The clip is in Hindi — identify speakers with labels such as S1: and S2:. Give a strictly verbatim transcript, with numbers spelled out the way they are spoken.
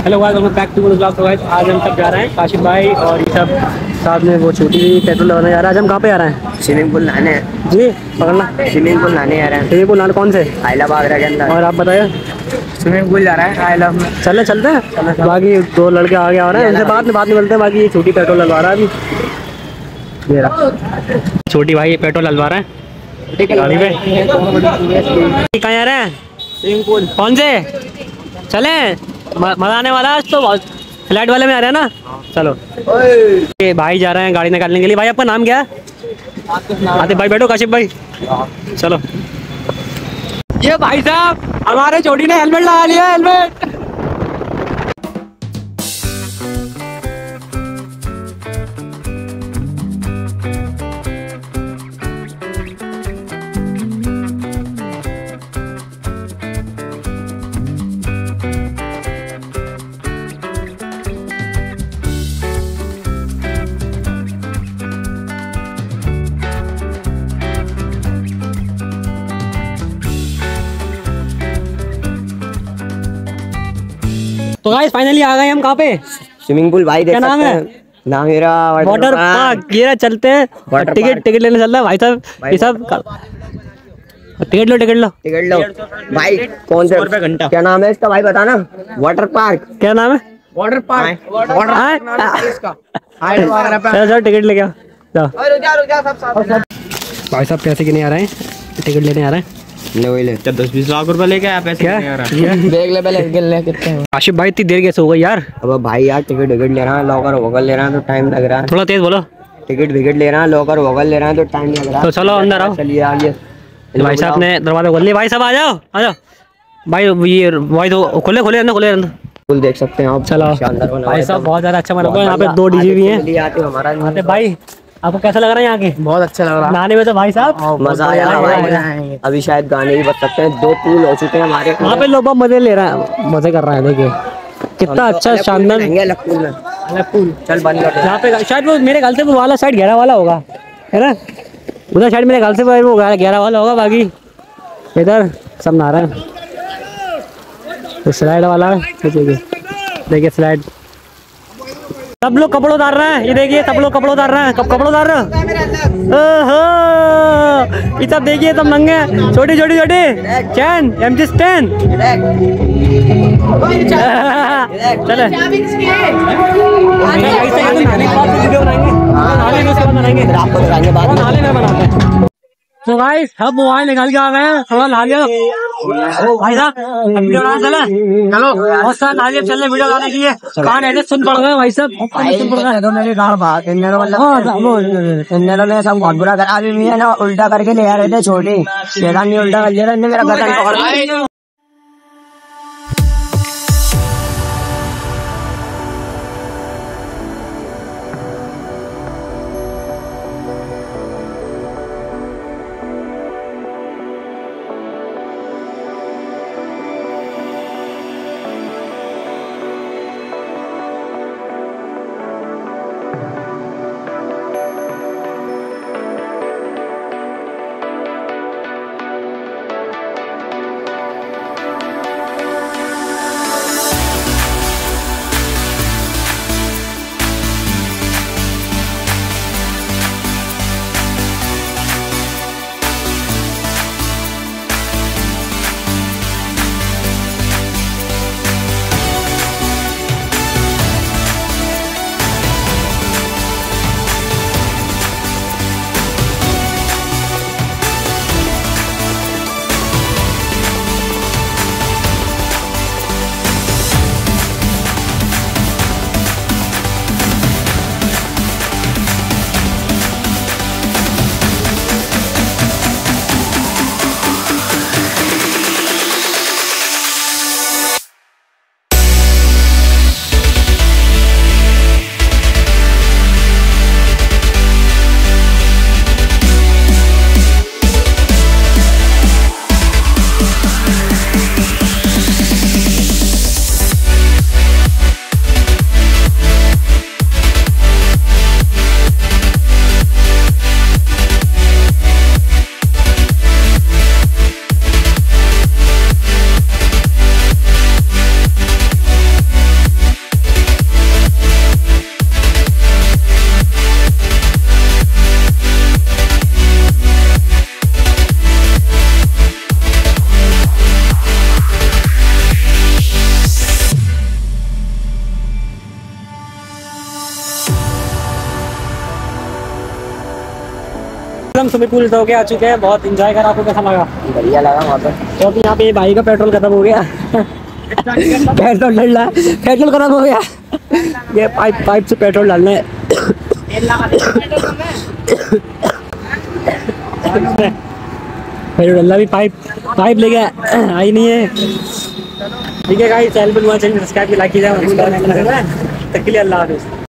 S1: Hello guys, welcome back to blog. तो गाइस आज हम सब जा रहे हैं, काशिफ भाई और ये सब साथ में वो छोटी पेट्रोल लगाने जा रहा है। आज हम कहाँ पे जा रहे हैं?
S2: स्विमिंग पूल नहाने।
S1: जी पकड़ना।
S2: स्विमिंग पूल नहाने जा रहे हैं।
S1: स्विमिंग पूल नहाने कौन से?
S2: आइला बागरा के अंदर।
S1: और आप बताइए?
S2: स्विमिंग पूल जा रहा है आइला में।
S1: चलने चलते हैं। बाकी दो लड़के आगे आ रहे हैं, उनसे बाद में बात नहीं मिलते हैं। बाकी ये छोटी पेट्रोल डलवा रहा है अभी। ये रहा छोटी भाई पेट्रोल डलवा रहे हैं गाड़ी पे। कहाँ जा रहे हैं?
S2: Swimming pool.
S1: कौन से? चले मजा आने वाला है आज तो। बहुत फ्लैट वाले में आ रहे हैं ना। चलो ये भाई जा रहे हैं गाड़ी निकालने के लिए। भाई आपका नाम क्या है? आतिफ भाई। बैठो काशिफ भाई। चलो ये भाई साहब हमारे छोटी ने हेलमेट लगा लिया। हेलमेट तो गाइस फाइनली आ गए हम। कहाँ पे?
S2: स्विमिंग पूल भाई।
S1: क्या नाम है?
S2: नाम मेरा
S1: वाटर पार्क। ये रहा, चलते हैं। टिकट टिकट लेने चल रहा है भाई साहब। ये सब टिकट लो टिकट लो
S2: टिकट लो भाई। कौन से रुपए घंटा? क्या नाम है इसका भाई बताना? Water park.
S1: क्या नाम है?
S2: Water park.
S1: चलो चलो टिकट लेके आओ। भाई साहब पैसे गिने आ रहे हैं, टिकट लेने आ रहे हैं।
S2: दस बीस लाख रुपए लेके आया। पैसे
S1: क्या
S2: देख ले पहले कितने हैं।
S1: आशिफ भाई इतनी देर कैसे हो गई यार?
S2: अब भाई यार टिकट विकेट ले रहा है, लॉकर वोकर ले रहा है तो टाइम लग रहा है।
S1: थोड़ा तेज बोलो।
S2: टिकट विकेट ले रहा है, लॉकर वोकर ले रहा है तो टाइम लग रहा है।
S1: तो चलो अंदर आओ।
S2: चलिए आइए।
S1: भाई साहब ने दरवाजा खोल लिया। भाई साहब आ जाओ आ जाओ भाई। ये भाई तो खोले खोले अंदर खोले अंदर।
S2: फुल देख सकते हैं आप।
S1: चलो भाई साहब बहुत ज्यादा अच्छा बना हुआ है। यहाँ पे दो डीजे भी हैं।
S2: हमारा
S1: भाई आपको कैसा लग रहा है यहाँ के?
S2: बहुत अच्छा लग रहा है
S1: नहाने में तो भाई साहब
S2: मजा आया भाई। अभी शायद गाने भी बज सकते हैं। दो पूल हो चुके हैं हमारे।
S1: वहाँ पे लोग बहुत मजे ले रहे हैं, मजे कर रहे हैं। देखिए कितना अच्छा शानदार
S2: पूल। चल बंद कर।
S1: यहाँ पे शायद वो मेरे ख्याल से वो वाला साइड ग्यारह वाला होगा, है ना? उधर साइड मेरे ख्याल से वो ग्यारह वाला होगा। बाकी इधर सब नहा रहे हैं। तो स्लाइड वाला देखिए स्लाइड। सब लोग कपड़े उतार रहे हैं। ये देखिए सब लोग कपड़े उतार रहे हैं। कब कपड़े उतार रहे हैं? ओहो ये सब देखिए सब नंगे छोटी छोटी छोटी चैन एम जी स्टैन। चले तो गाइस हम मोबाइल निकाल के आ गए हैं। थोड़ा नहा लिया भाई साहब। वीडियो बनाने चले। चलो बहुत सारा नहा लिया। चलने वीडियो बनाने के लिए कान ऐसे सुन पड़ गए भाई साहब। सुन पड़ गए मेरी गाड़ बात। इन दोनों ने सब बहुत बुरा करा। अभी है ना उल्टा करके ले आ रहे थे छोटी। नहीं उल्टा कर लिया मेरा गर्दन पकड़। स्विमिंग पूल तो हो गया आ चुके हैं, बहुत इंजॉय करा। आपको कैसा लगा?
S2: बढ़िया लगा वहाँ पे।
S1: तो अभी यहाँ पे भाई का पेट्रोल खत्म हो गया। पेट्रोल डल रहा है, पेट्रोल खत्म हो गया। ये पाइप पाइप से पेट्रोल डालना है। पेट्रोल डालना भी पाइप पाइप ले गया, आई नहीं है। ठीक है गाइस, चैनल पर नया चैनल सब्सक्राइब लाइक कीजिए। तक के लिए अल्लाह हाफिज़।